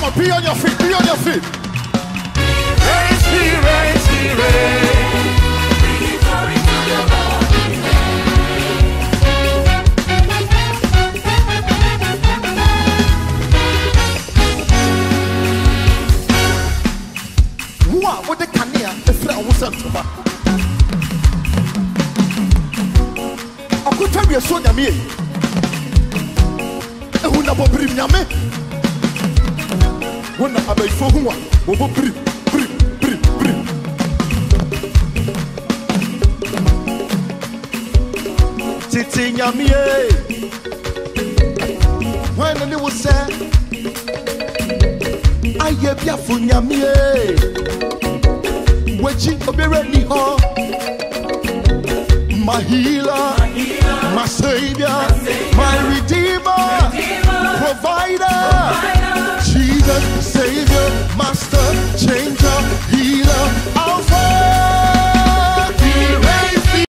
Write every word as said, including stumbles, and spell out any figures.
on, be on your feet, be on your feet. Raise me, raise me, raise. What would the Kania, the friend was sent to her? I could tell you a son of me. And who never bring me. When I have a for whom I will bring, bring, bring, bring. Titi Yamie. When the little said, I have ya for Yamie. Wechi obireni ho, my healer, my savior, my redeemer, provider.